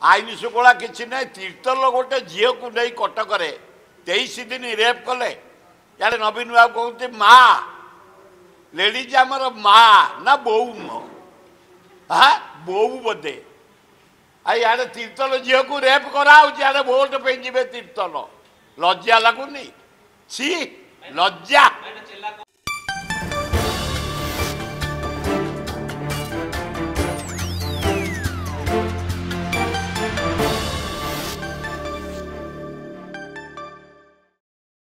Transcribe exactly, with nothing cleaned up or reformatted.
आईन शुक्ला किसी ना तीर्थल गोटे झील को नहीं कटक तेईस दिन रेप कले यार नवीन बाबू कहते माँ लेडीज आमर माँ ना बो हाँ बो बोधे आड़े तीर्थल झील को रेप कराए भोट पे जी तीर्थल लज्जा लगुनि सी लज्जा।